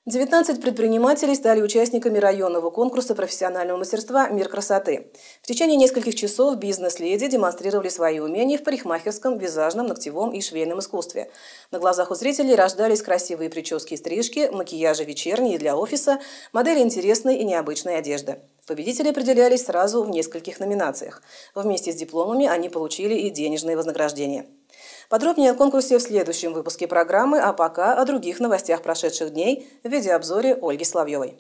19 предпринимателей стали участниками районного конкурса профессионального мастерства «Мир красоты». В течение нескольких часов бизнес-леди демонстрировали свои умения в парикмахерском, визажном, ногтевом и швейном искусстве. На глазах у зрителей рождались красивые прически и стрижки, макияжи вечерние для офиса, модели интересной и необычной одежды. Победители определялись сразу в нескольких номинациях. Вместе с дипломами они получили и денежные вознаграждения. Подробнее о конкурсе в следующем выпуске программы, а пока о других новостях прошедших дней в видеообзоре Ольги Соловьевой.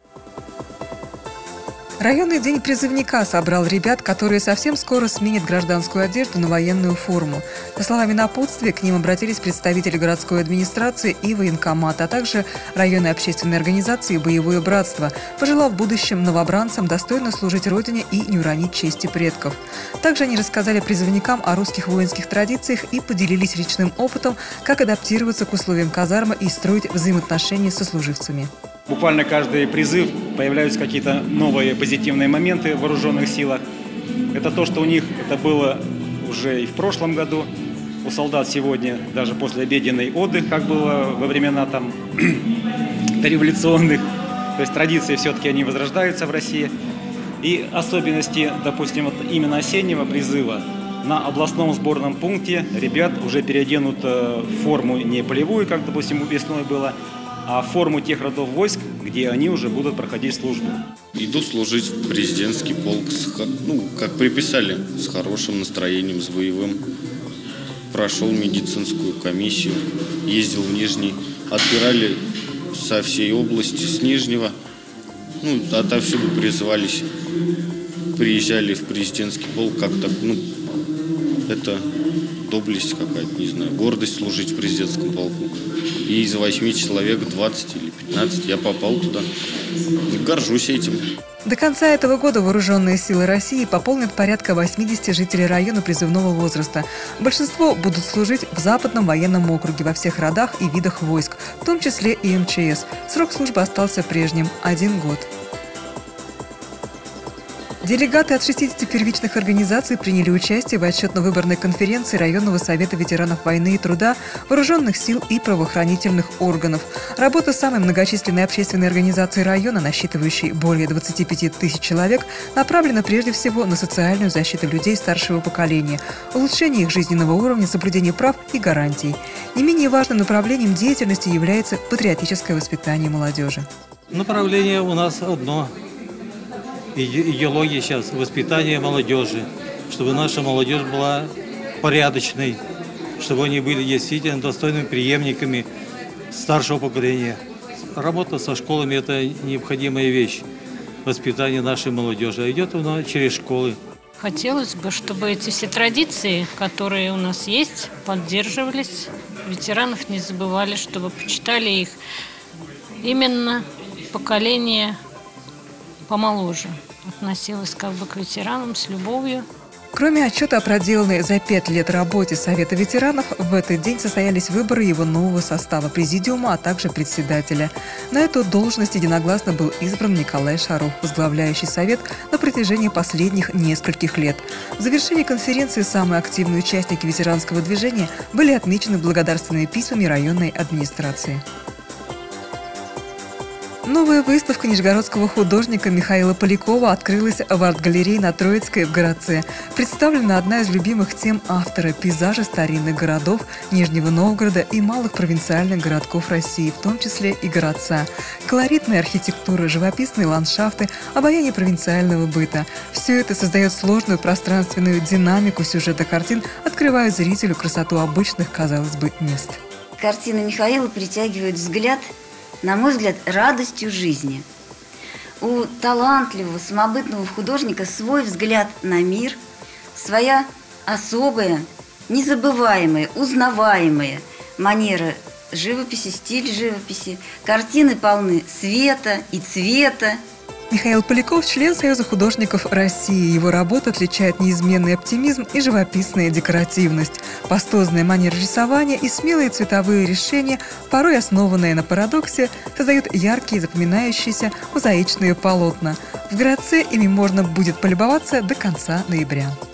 Районный день призывника собрал ребят, которые совсем скоро сменят гражданскую одежду на военную форму. Со словами напутствия к ним обратились представители городской администрации и военкомата, а также районной общественной организации «Боевое братство», пожелав будущим новобранцам достойно служить Родине и не уронить чести предков. Также они рассказали призывникам о русских воинских традициях и поделились личным опытом, как адаптироваться к условиям казармы и строить взаимоотношения со служивцами. Буквально каждый призыв появляются какие-то новые позитивные моменты в вооруженных силах. Это то, что у них это было уже и в прошлом году. У солдат сегодня даже послеобеденный отдых, как было во времена дореволюционных. То есть традиции все-таки они возрождаются в России. И особенности, допустим, вот именно осеннего призыва. На областном сборном пункте ребят уже переоденут форму не полевую, как, допустим, весной было, а форму тех родов войск, где они уже будут проходить службу. Иду служить в президентский полк, как приписали, с хорошим настроением, с боевым. Прошел медицинскую комиссию, ездил в Нижний. Отбирали со всей области, с Нижнего. Отовсюду призывались, приезжали в президентский полк. Как-то, это доблесть какая-то, не знаю, гордость служить в президентском полку. И из 8 человек 20 или 15 я попал туда. Горжусь этим. До конца этого года Вооруженные силы России пополнят порядка 80 жителей района призывного возраста. Большинство будут служить в Западном военном округе во всех родах и видах войск, в том числе и МЧС. Срок службы остался прежним – 1 год. Делегаты от 60 первичных организаций приняли участие в отчетно-выборной конференции Районного совета ветеранов войны и труда, вооруженных сил и правоохранительных органов. Работа самой многочисленной общественной организации района, насчитывающей более 25 тысяч человек, направлена прежде всего на социальную защиту людей старшего поколения, улучшение их жизненного уровня, соблюдение прав и гарантий. Не менее важным направлением деятельности является патриотическое воспитание молодежи. Направление у нас одно. Идеология сейчас, воспитание молодежи, чтобы наша молодежь была порядочной, чтобы они были действительно достойными преемниками старшего поколения. Работа со школами – это необходимая вещь, воспитание нашей молодежи. А идет оно через школы. Хотелось бы, чтобы эти все традиции, которые у нас есть, поддерживались, ветеранов не забывали, чтобы почитали их именно поколение помоложе, относилась к ветеранам с любовью. Кроме отчета о проделанной за 5 лет работе Совета ветеранов, в этот день состоялись выборы его нового состава президиума, а также председателя. На эту должность единогласно был избран Николай Шаров, возглавляющий Совет на протяжении последних нескольких лет. В завершении конференции самые активные участники ветеранского движения были отмечены благодарственными письмами районной администрации. Новая выставка нижегородского художника Михаила Полякова открылась в арт-галерее на Троицкой в Городце. Представлена одна из любимых тем автора – пейзажи старинных городов Нижнего Новгорода и малых провинциальных городков России, в том числе и Городца. Колоритная архитектура, живописные ландшафты, обаяние провинциального быта – все это создает сложную пространственную динамику сюжета картин, открывая зрителю красоту обычных, казалось бы, мест. Картины Михаила притягивают взгляд, на мой взгляд, радостью жизни. У талантливого, самобытного художника свой взгляд на мир, своя особая, незабываемая, узнаваемая манера живописи, стиль живописи. Картины полны света и цвета. Михаил Поляков – член Союза художников России. Его работа отличает неизменный оптимизм и живописная декоративность. Пастозная манера рисования и смелые цветовые решения, порой основанные на парадоксе, создают яркие, запоминающиеся мозаичные полотна. В Городце ими можно будет полюбоваться до конца ноября.